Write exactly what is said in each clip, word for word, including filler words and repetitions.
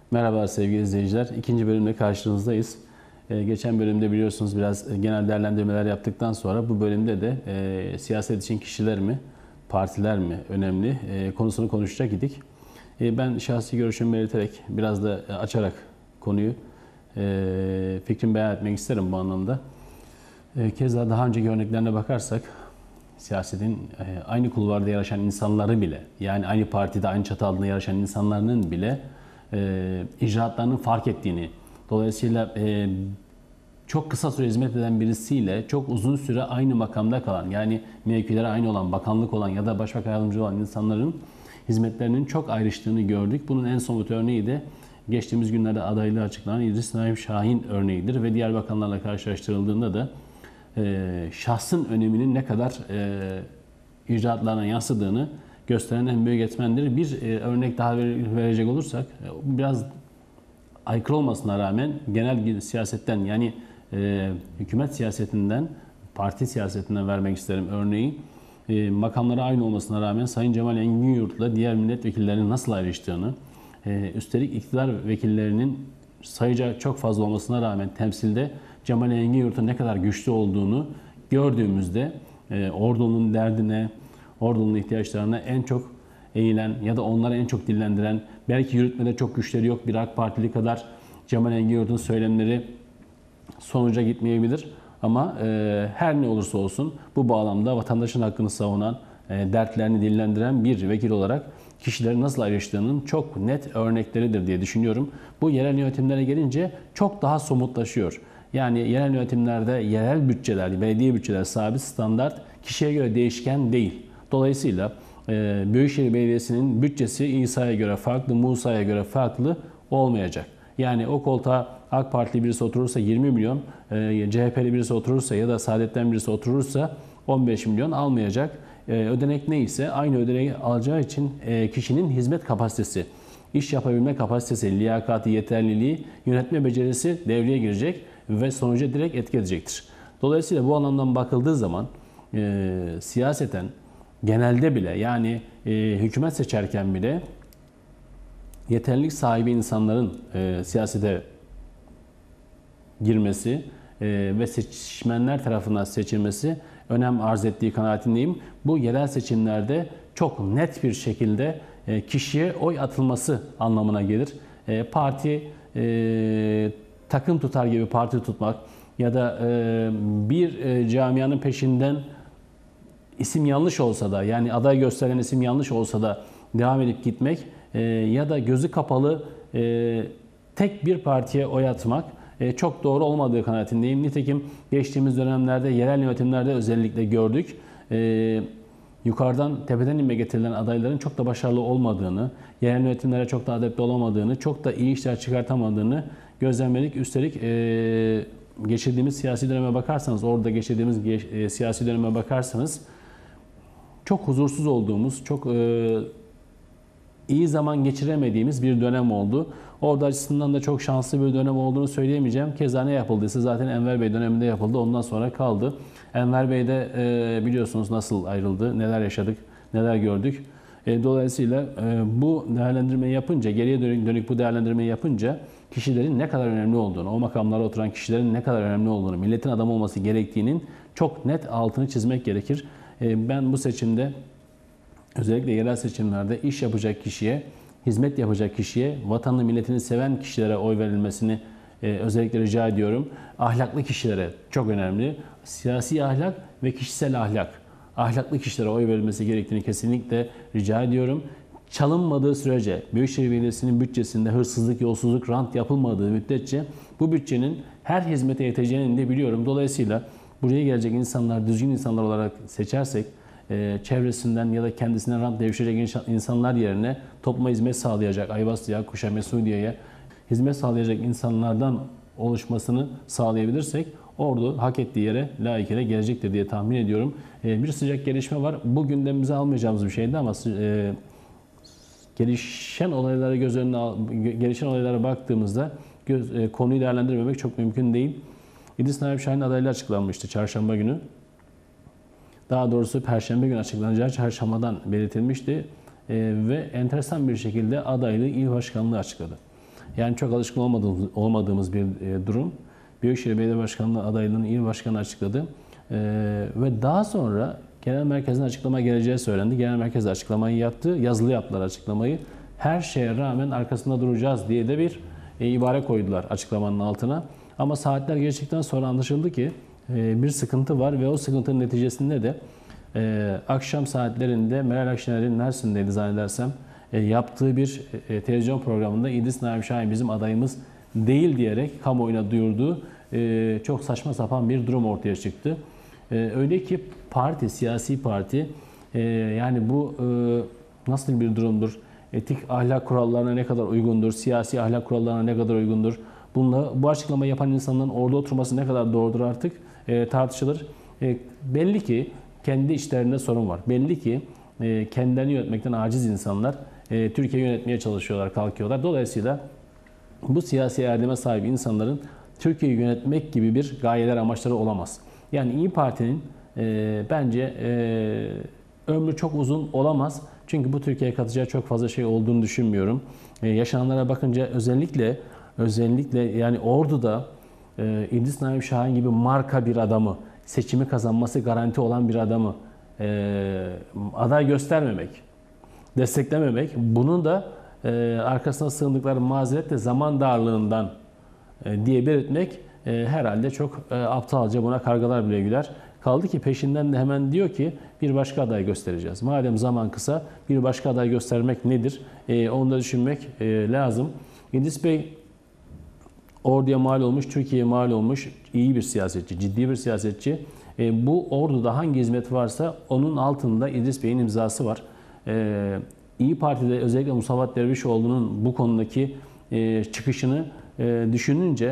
Merhaba sevgili izleyiciler. İkinci bölümde karşınızdayız. Ee, geçen bölümde biliyorsunuz biraz genel değerlendirmeler yaptıktan sonra bu bölümde de e, siyaset için kişiler mi, partiler mi önemli e, konusunu konuşacak idik. E, ben şahsi görüşümü belirterek, biraz da açarak konuyu e, fikrimi beyan etmek isterim bu anlamda. E, keza daha önceki örneklerine bakarsak, siyasetin e, aynı kulvarda yarışan insanları bile, yani aynı partide, aynı çatı altında yarışan insanların bile e, icraatlarının fark ettiğini, dolayısıyla e, çok kısa süre hizmet eden birisiyle çok uzun süre aynı makamda kalan, yani mevkileri aynı olan, bakanlık olan ya da başbakan yardımcısı olan insanların hizmetlerinin çok ayrıştığını gördük. Bunun en somut örneği de geçtiğimiz günlerde adaylığı açıklanan İdris Naim Şahin örneğidir ve diğer bakanlarla karşılaştırıldığında da e, şahsın öneminin ne kadar e, icraatlarına yansıdığını gösteren en büyük etmendir. Bir e, örnek daha verecek olursak, e, biraz aykırı olmasına rağmen genel siyasetten, yani e, hükümet siyasetinden, parti siyasetinden vermek isterim örneği. E, makamları aynı olmasına rağmen Sayın Cemal Engin diğer milletvekillerinin nasıl ayrıştığını, e, üstelik iktidar vekillerinin sayıca çok fazla olmasına rağmen temsilde Cemal Engin ne kadar güçlü olduğunu gördüğümüzde e, ordunun derdine, ordunun ihtiyaçlarına en çok eğilen ya da onları en çok dillendiren, belki yürütmede çok güçleri yok bir AK Partili kadar Cemal Engin söylemleri sonuca gitmeyebilir. Ama e, her ne olursa olsun bu bağlamda vatandaşın hakkını savunan, e, dertlerini dillendiren bir vekil olarak kişilerin nasıl ayrıştığının çok net örnekleridir diye düşünüyorum. Bu yerel yönetimlere gelince çok daha somutlaşıyor. Yani yerel yönetimlerde yerel bütçeler, belediye bütçeler sabit standart, kişiye göre değişken değil. Dolayısıyla e, Büyükşehir Belediyesi'nin bütçesi İsa'ya göre farklı, Musa'ya göre farklı olmayacak. Yani o koltuğa AK Partili birisi oturursa yirmi milyon, e, C H P'li birisi oturursa ya da Saadet'ten birisi oturursa on beş milyon almayacak. E, ödenek neyse aynı ödeneği alacağı için e, kişinin hizmet kapasitesi, iş yapabilme kapasitesi, liyakati, yeterliliği, yönetme becerisi devreye girecek ve sonuca direkt etki edecektir. Dolayısıyla bu anlamdan bakıldığı zaman e, siyaseten genelde bile, yani e, hükümet seçerken bile yeterlilik sahibi insanların e, siyasete girmesi e, ve seçmenler tarafından seçilmesi önem arz ettiği kanaatindeyim. Bu yerel seçimlerde çok net bir şekilde e, kişiye oy atılması anlamına gelir. E, parti e, takım tutar gibi parti tutmak ya da e, bir e, camianın peşinden isim yanlış olsa da, yani aday gösteren isim yanlış olsa da devam edip gitmek e, ya da gözü kapalı e, tek bir partiye oy atmak e, çok doğru olmadığı kanaatindeyim. Nitekim geçtiğimiz dönemlerde yerel yönetimlerde özellikle gördük. E, yukarıdan tepeden inme getirilen adayların çok da başarılı olmadığını, yerel yönetimlere çok da adapte olamadığını, çok da iyi işler çıkartamadığını gözlemledik. Üstelik e, geçirdiğimiz siyasi döneme bakarsanız, orada geçirdiğimiz geç, e, siyasi döneme bakarsanız çok huzursuz olduğumuz, çok e, iyi zaman geçiremediğimiz bir dönem oldu. Orada açısından da çok şanslı bir dönem olduğunu söyleyemeyeceğim. Keza ne yapıldıysa zaten Enver Bey döneminde yapıldı. Ondan sonra kaldı. Enver Bey de e, biliyorsunuz nasıl ayrıldı, neler yaşadık, neler gördük. E, dolayısıyla e, bu değerlendirmeyi yapınca, geriye dönük, dönük bu değerlendirmeyi yapınca kişilerin ne kadar önemli olduğunu, o makamlara oturan kişilerin ne kadar önemli olduğunu, milletin adamı olması gerektiğinin çok net altını çizmek gerekir. E, ben bu seçimde, özellikle yerel seçimlerde iş yapacak kişiye, hizmet yapacak kişiye, vatanını, milletini seven kişilere oy verilmesini e, özellikle rica ediyorum. Ahlaklı kişilere çok önemli. Siyasi ahlak ve kişisel ahlak. Ahlaklı kişilere oy verilmesi gerektiğini kesinlikle rica ediyorum. Çalınmadığı sürece, Büyükşehir Belediyesi'nin bütçesinde hırsızlık, yolsuzluk, rant yapılmadığı müddetçe bu bütçenin her hizmete yeteceğini de biliyorum. Dolayısıyla buraya gelecek insanlar düzgün insanlar olarak seçersek, çevresinden ya da kendisinden rant devşirecek insanlar yerine topluma hizmet sağlayacak, Ayvaslı'ya, Kuş'a, Mesudiye'ye hizmet sağlayacak insanlardan oluşmasını sağlayabilirsek ordu hak ettiği yere, layıkıyla gelecektir diye tahmin ediyorum. Bir sıcak gelişme var. Bu gündemimize almayacağımız bir şeydi ama e, gelişen olaylara göz önüne gelişen olaylara baktığımızda göz, e, konuyu değerlendirmemek çok mümkün değil. İdris Naim Şahin adaylığı açıklanmıştı çarşamba günü. Daha doğrusu Perşembe günü açıklanacağı çarşambadan belirtilmişti. E, ve enteresan bir şekilde adaylığı il başkanlığı açıkladı. Yani çok alışkın olmadığımız, olmadığımız bir e, durum. Büyükşehir Belediye Başkanlığı adaylığını il başkanı açıkladı. E, ve daha sonra genel merkezin açıklama geleceği söylendi. Genel merkez açıklamayı yaptı. Yazılı yaptılar açıklamayı. Her şeye rağmen arkasında duracağız diye de bir e, ibare koydular açıklamanın altına. Ama saatler geçtikten sonra anlaşıldı ki e, bir sıkıntı var ve o sıkıntının neticesinde de e, akşam saatlerinde Meral Akşener'in Mersin'deydi zannedersem e, yaptığı bir e, televizyon programında İdris Naim Şahin bizim adayımız değil diyerek kamuoyuna duyurduğu e, çok saçma sapan bir durum ortaya çıktı. E, öyle ki parti, siyasi parti e, yani bu e, nasıl bir durumdur? Etik ahlak kurallarına ne kadar uygundur? Siyasi ahlak kurallarına ne kadar uygundur? Bununla, bu açıklamayı yapan insanların orada oturması ne kadar doğrudur artık e, tartışılır. E, belli ki kendi içlerinde sorun var. Belli ki e, kendilerini yönetmekten aciz insanlar e, Türkiye'yi yönetmeye çalışıyorlar, kalkıyorlar. Dolayısıyla bu siyasi erdeme sahip insanların Türkiye'yi yönetmek gibi bir gayeler, amaçları olamaz. Yani İYİ Parti'nin e, bence e, ömrü çok uzun olamaz. Çünkü bu Türkiye'ye katacağı çok fazla şey olduğunu düşünmüyorum. E, yaşananlara bakınca özellikle özellikle yani Ordu'da e, İdris Naim Şahin gibi marka bir adamı, seçimi kazanması garanti olan bir adamı e, aday göstermemek, desteklememek, bunun da e, arkasına sığındıkları mazeretle zaman darlığından e, diye belirtmek e, herhalde çok e, aptalca, buna kargalar bile güler. Kaldı ki peşinden de hemen diyor ki bir başka aday göstereceğiz. Madem zaman kısa bir başka aday göstermek nedir? E, onu da düşünmek e, lazım. İdris Bey Ordu'ya mal olmuş, Türkiye'ye mal olmuş iyi bir siyasetçi, ciddi bir siyasetçi. E, bu Ordu'da hangi hizmet varsa onun altında İdris Bey'in imzası var. E, İYİ Parti'de özellikle Musavat Dervişoğlu'nun bu konudaki e, çıkışını e, düşününce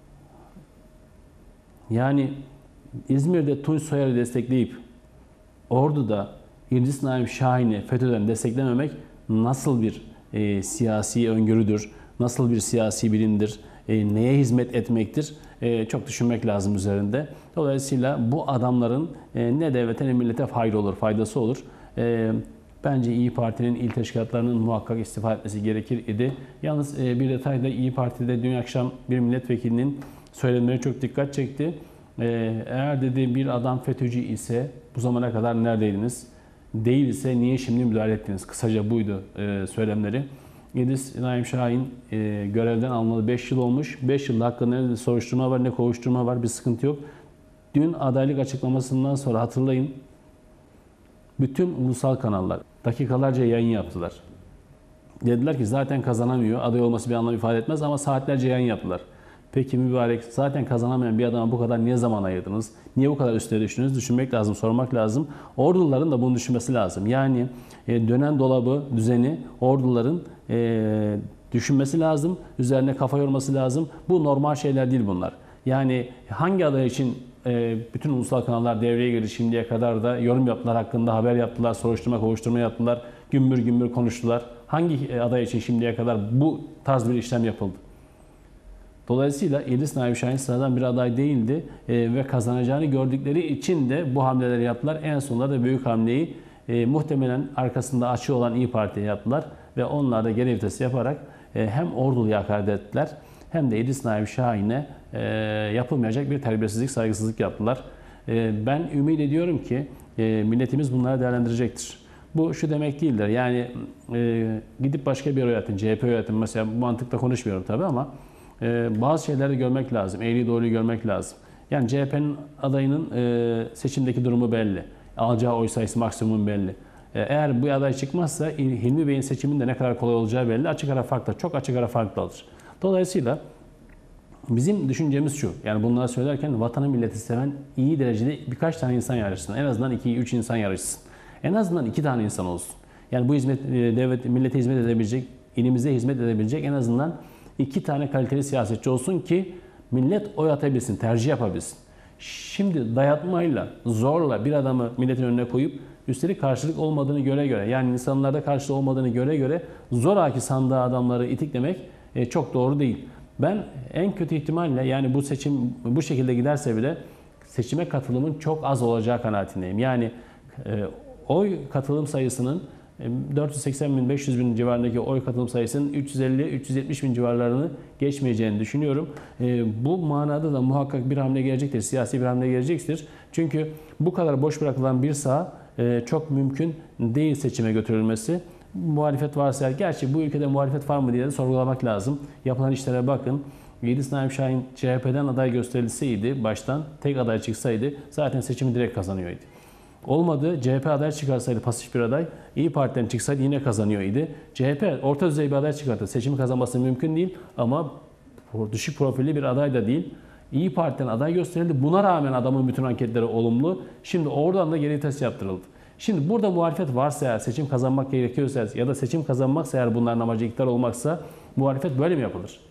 yani İzmir'de Tunç Soyer'i destekleyip Ordu'da İdris Naim Şahin'i FETÖ'den desteklememek nasıl bir e, siyasi öngörüdür, nasıl bir siyasi bilimdir, e, neye hizmet etmektir e, çok düşünmek lazım üzerinde. Dolayısıyla bu adamların e, ne devlete ne millete fayda olur, faydası olur. E, bence İYİ Parti'nin il teşkilatlarının muhakkak istifa etmesi gerekir idi. Yalnız e, bir detay da İYİ Parti'de dün akşam bir milletvekilinin söylemleri çok dikkat çekti. Eğer dedi bir adam FETÖ'cü ise bu zamana kadar neredeydiniz? Değil ise niye şimdi müdahale ettiniz? Kısaca buydu e, söylemleri. İdris Naim Şahin e, görevden alınalı beş yıl olmuş. beş yılda hakkında ne soruşturma var ne kovuşturma var, bir sıkıntı yok. Dün adaylık açıklamasından sonra hatırlayın, bütün ulusal kanallar dakikalarca yayın yaptılar. Dediler ki zaten kazanamıyor, aday olması bir anlam ifade etmez ama saatlerce yayın yaptılar. Peki mübarek, zaten kazanamayan bir adama bu kadar niye zaman ayırdınız? Niye bu kadar üstüne düştünüz? Düşünmek lazım, sormak lazım. Orduların da bunu düşünmesi lazım. Yani e, dönen dolabı, düzeni orduların e, düşünmesi lazım. Üzerine kafa yorması lazım. Bu normal şeyler değil bunlar. Yani hangi aday için e, bütün ulusal kanallar devreye girdi şimdiye kadar da yorum yaptılar, hakkında haber yaptılar, soruşturma, kovuşturma yaptılar, gümbür gümbür konuştular. Hangi aday için şimdiye kadar bu tarz bir işlem yapıldı? Dolayısıyla İdris Naim Şahin sıradan bir aday değildi e, ve kazanacağını gördükleri için de bu hamleleri yaptılar. En sonunda da büyük hamleyi e, muhtemelen arkasında açığı olan İYİ Parti'ye yaptılar ve onlar da geri vitesi yaparak e, hem Ordulu'ya hakaret ettiler hem de İdris Naim Şahin'e e, yapılmayacak bir terbiyesizlik, saygısızlık yaptılar. E, ben ümit ediyorum ki e, milletimiz bunları değerlendirecektir. Bu şu demek değildir. Yani e, gidip başka bir yönetim, C H P yönetim mesela, bu mantıkla konuşmuyorum tabii ama Ee, bazı şeyleri görmek lazım, eğri doğruyu görmek lazım. Yani C H P'nin adayının e, seçimdeki durumu belli. Alacağı oy sayısı maksimum belli. E, eğer bu aday çıkmazsa Hilmi Bey'in seçiminin de ne kadar kolay olacağı belli. Açık ara farklı, çok açık ara farklı alır. Dolayısıyla bizim düşüncemiz şu, yani bunları söylerken vatanı milleti seven iyi derecede birkaç tane insan yarışsın. En azından iki üç insan yarışsın. En azından iki tane insan olsun. Yani bu hizmet, devlet, millete hizmet edebilecek, ilimize hizmet edebilecek en azından İki tane kaliteli siyasetçi olsun ki millet oy atabilsin, tercih yapabilsin. Şimdi dayatmayla, zorla bir adamı milletin önüne koyup üstelik karşılık olmadığını göre göre, yani insanlarda karşılık olmadığını göre göre zoraki sandığa adamları itiklemek e, çok doğru değil. Ben en kötü ihtimalle, yani bu seçim bu şekilde giderse bile seçime katılımın çok az olacağı kanaatindeyim. Yani e, oy katılım sayısının dört yüz seksen bin beş yüz bin civarındaki oy katılım sayısının üç yüz elli üç yüz yetmiş bin civarlarını geçmeyeceğini düşünüyorum. Bu manada da muhakkak bir hamle gelecektir. Siyasi bir hamle gelecektir. Çünkü bu kadar boş bırakılan bir saha çok mümkün değil seçime götürülmesi. Muhalefet varsa, gerçi bu ülkede muhalefet var mı diye de sorgulamak lazım. Yapılan işlere bakın. Yıldız Naim Şahin C H P'den aday gösterilseydi, baştan tek aday çıksaydı zaten seçimi direkt kazanıyordu. Olmadı, C H P aday çıkarsaydı, pasif bir aday, İYİ Parti'den çıksaydı yine kazanıyordu. C H P orta düzey bir aday çıkarttı. Seçimi kazanması mümkün değil ama düşük profilli bir aday da değil. İYİ Parti'den aday gösterildi. Buna rağmen adamın bütün anketleri olumlu. Şimdi oradan da geri test yaptırıldı. Şimdi burada muhalefet varsa eğer, seçim kazanmak gerekiyorsa ya da seçim kazanmaksa eğer bunların amacı iktidar olmaksa muhalefet böyle mi yapılır?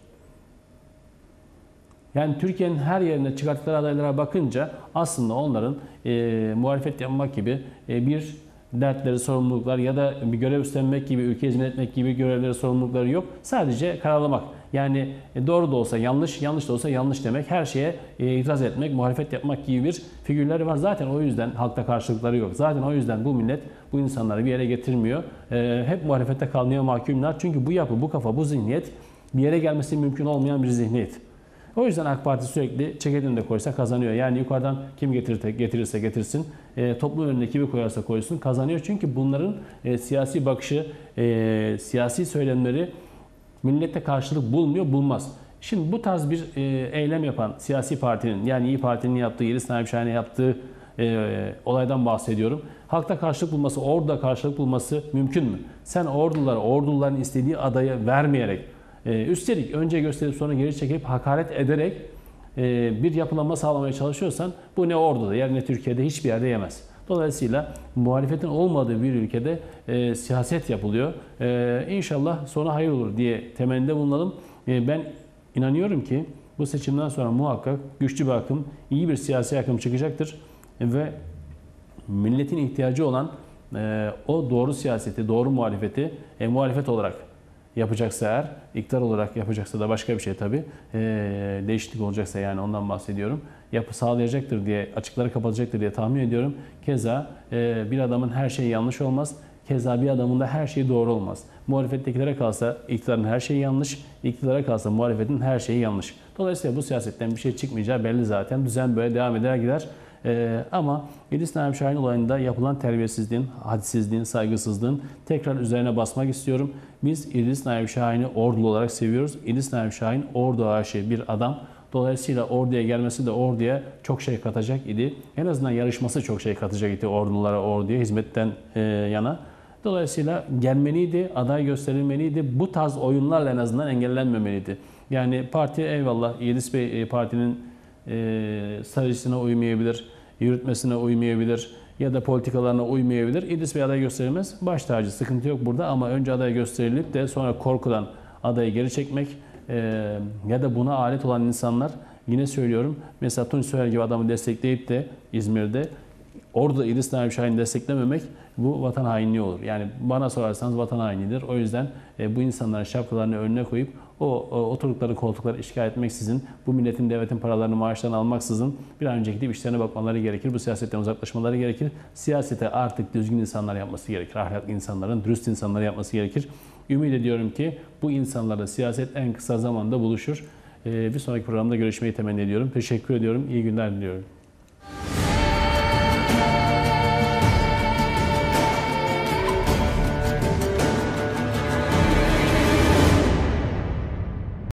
Yani Türkiye'nin her yerine çıkarttıkları adaylara bakınca aslında onların e, muhalefet yapmak gibi e, bir dertleri, sorumluluklar ya da bir görev üstlenmek gibi, ülke hizmet etmek gibi görevleri, sorumlulukları yok. Sadece kararlamak. Yani e, doğru da olsa yanlış, yanlış da olsa yanlış demek, her şeye e, itiraz etmek, muhalefet yapmak gibi bir figürleri var. Zaten o yüzden halkta karşılıkları yok. Zaten o yüzden bu millet bu insanları bir yere getirmiyor. E, hep muhalefette kalmaya mahkumlar. Çünkü bu yapı, bu kafa, bu zihniyet bir yere gelmesi mümkün olmayan bir zihniyet. O yüzden AK Parti sürekli çeketini de koysa kazanıyor. Yani yukarıdan kim getirirse, getirirse getirsin, e, toplum önüne kimi koyarsa koysun kazanıyor. Çünkü bunların e, siyasi bakışı, e, siyasi söylemleri millette karşılık bulmuyor, bulmaz. Şimdi bu tarz bir e, eylem yapan siyasi partinin, yani İYİ Parti'nin yaptığı, Yıldız Naim Şahin'e yaptığı e, olaydan bahsediyorum. Halkta karşılık bulması, orduda karşılık bulması mümkün mü? Sen ordulara, orduların istediği adayı vermeyerek, Ee, üstelik önce gösterip sonra geri çekip hakaret ederek e, bir yapılanma sağlamaya çalışıyorsan bu ne orduda yer ne Türkiye'de hiçbir yerde yemez. Dolayısıyla muhalefetin olmadığı bir ülkede e, siyaset yapılıyor. E, İnşallah sonu hayır olur diye temennide bulunalım. E, ben inanıyorum ki bu seçimden sonra muhakkak güçlü bir akım, iyi bir siyasi akım çıkacaktır. E, ve milletin ihtiyacı olan e, o doğru siyaseti, doğru muhalefeti e, muhalefet olarak yapacaksa eğer, iktidar olarak yapacaksa da başka bir şey tabii, e, değişiklik olacaksa yani ondan bahsediyorum. Yapı sağlayacaktır diye, açıkları kapatacaktır diye tahmin ediyorum. Keza e, bir adamın her şeyi yanlış olmaz. Keza bir adamın da her şeyi doğru olmaz. Muhalefettekilere kalsa iktidarın her şeyi yanlış, iktidara kalsa muhalefetin her şeyi yanlış. Dolayısıyla bu siyasetten bir şey çıkmayacağı belli zaten. Düzen böyle devam eder gider. Ee, ama Yıldız Naim Şahin olayında yapılan terbiyesizliğin, hadsizliğin, saygısızlığın tekrar üzerine basmak istiyorum. Biz Yıldız Naim Şahin'i ordulu olarak seviyoruz. Yıldız Naim Şahin ordu aşığı bir adam. Dolayısıyla orduya gelmesi de orduya çok şey katacak idi. En azından yarışması çok şey katacak idi ordulara, orduya, hizmetten e, yana. Dolayısıyla gelmeliydi, aday gösterilmeliydi. Bu tarz oyunlarla en azından engellenmemeliydi. Yani parti eyvallah, Yıldız Bey partinin e, stratejisine uymayabilir, yürütmesine uymayabilir ya da politikalarına uymayabilir. İdris Bey aday gösterilmez. Baş tacı, sıkıntı yok burada ama önce aday gösterilip de sonra korkudan adayı geri çekmek e, ya da buna alet olan insanlar, yine söylüyorum, mesela Tunç Soyer gibi adamı destekleyip de İzmir'de orada İdris Naim Şahin'i desteklememek bu vatan hainliği olur. Yani bana sorarsanız vatan hainliğidir. O yüzden e, bu insanların şapkalarını önüne koyup o, o oturdukları koltukları işgal etmeksizin, bu milletin, devletin paralarını, maaşlarını almaksızın bir an önce gidip işlerine bakmaları gerekir. Bu siyasetten uzaklaşmaları gerekir. Siyasete artık düzgün insanlar yapması gerekir. Ahlaklı insanların, dürüst insanlar yapması gerekir. Ümit ediyorum ki bu insanlarla siyaset en kısa zamanda buluşur. E, bir sonraki programda görüşmeyi temenni ediyorum. Teşekkür ediyorum. İyi günler diliyorum.